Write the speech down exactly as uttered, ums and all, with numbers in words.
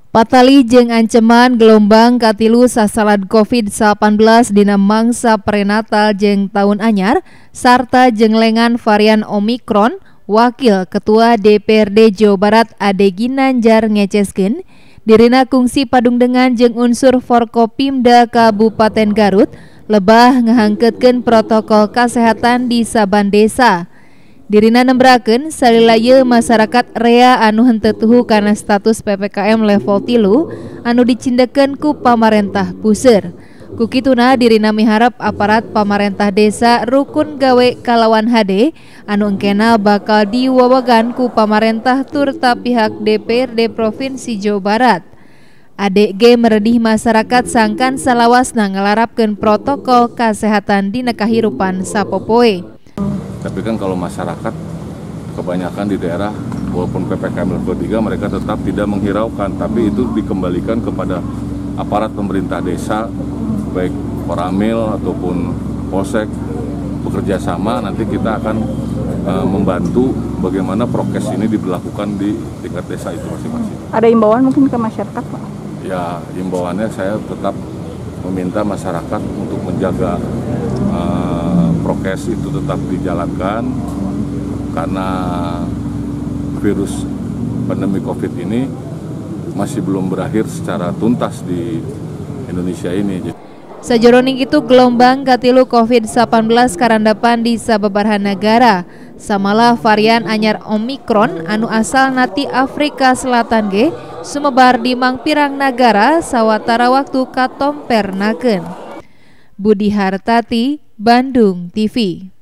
Patali jeung ancaman gelombang katilu sasalad covid delapan belas dina mangsa prenatal jeung tahun anyar sarta jeung lengan varian Omikron. Wakil Ketua D P R D Jawa Barat Ade Ginanjar ngeceskeun dirina kungsi padungdengan jeung unsur Forkopimda Kabupaten Garut lebah ngahangkeutkeun protokol kesehatan di saban desa. Dirina nembrakeun salila ieu masyarakat rea anu henteu tuhu kana status P P K M level tilu anu dicindekeun ku pamarentah puseur. Ku kituna dirina miharep aparat pamarentah desa rukun gawe kalawan H D anu engkena bakal diwawagan ku pamarentah turta pihak D P R D Provinsi Jawa Barat. Ade ge meredih masyarakat sangkan salawasna ngelarapkeun protokol kesehatan dina kahirupan sapopoe. Tapi kan kalau masyarakat kebanyakan di daerah walaupun P P K M level tiga mereka tetap tidak menghiraukan, tapi itu dikembalikan kepada aparat pemerintah desa baik Koramil ataupun Polsek bekerja sama. Nanti kita akan uh, membantu bagaimana prokes ini diberlakukan di tingkat desa itu masing-masing. Ada imbauan mungkin ke masyarakat, Pak? Ya, imbauannya saya tetap meminta masyarakat untuk menjaga uh, prokes itu tetap dijalankan karena virus pandemi COVID ini masih belum berakhir secara tuntas di Indonesia ini. Sajroning itu gelombang katilu covid delapan belas karandapan di sababaraha negara. Samalah varian anyar Omikron anu asal nati Afrika Selatan ge sumebar di mangpirang nagara sawatara waktu katompernakeun. Budi Hartati, Bandung T V.